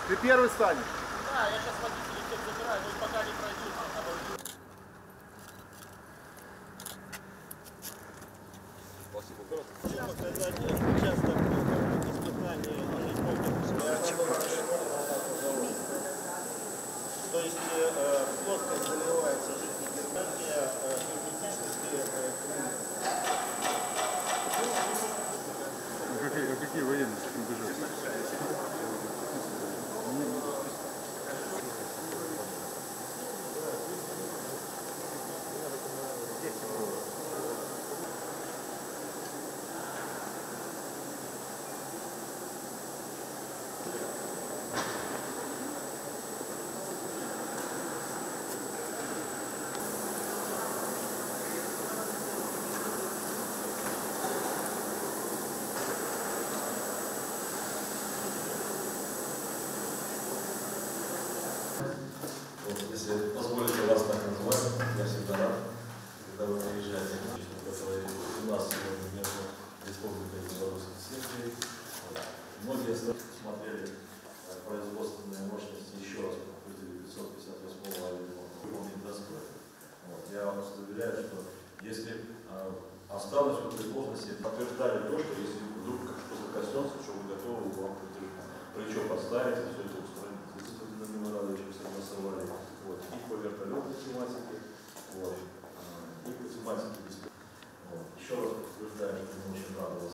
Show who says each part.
Speaker 1: Ты первый станешь.
Speaker 2: Да, я сейчас водителей всех забираю, но пока не пройдут, обойдут. Хочу показать участок испытания то есть плоскость заливается жидкой германия,
Speaker 1: Какие военные с этим бежали?
Speaker 3: Если позволите вас так называть, я всегда рад, когда вы приезжаете, которые у нас сегодня между Республикой и Белорусской Сербией. Многие смотрели производственные мощности еще раз по 958 авиамотора достойно. Я вас заверяю, что если останусь в этой должности, подтверждали то, что если вдруг что-то коснется, что вы готовы вам плечо поставить и все это устроить. Мы рады, что согласовали и по вертолетной тематике, и по тематике. Еще раз подтверждаю, что мы очень рады вас.